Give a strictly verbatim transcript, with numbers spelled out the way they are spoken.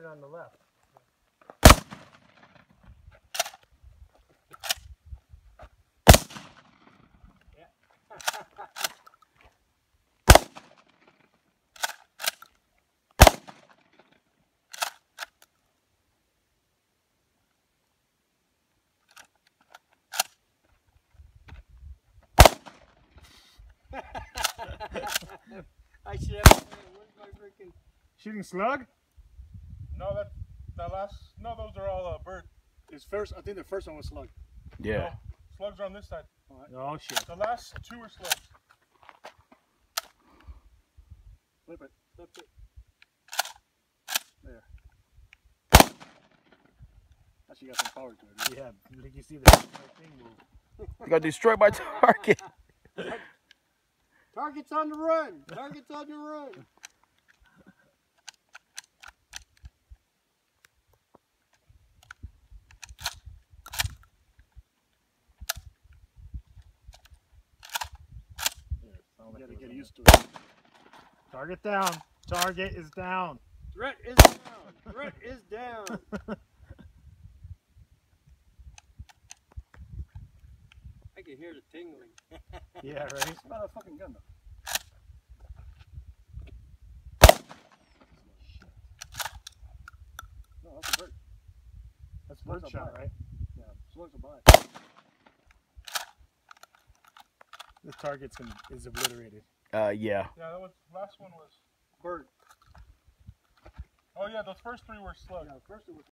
on the left. I should have. Where's my freaking Shooting slug? No, that that last. No, those are all uh, bird. His first, I think the first one was slug. Yeah. No, slugs are on this side. Oh shit. The last two are slugs. Flip it, flip it. There. Actually got some power to it. Yeah, like you see the thing move. You got destroyed by target. Target's on the run. Target's on the run. You gotta get used to it. Target down. Target is down. Threat is down. Threat is down. I can hear the tingling. Yeah, right? It's about a fucking gun though. No, that's a bird. That's Slugs bird are shot, by. right? Yeah, slugs are by. The target's gonna, is obliterated. Uh, yeah. Yeah, that was last one was Bird. Oh yeah, those first three were slugs. Yeah, first it was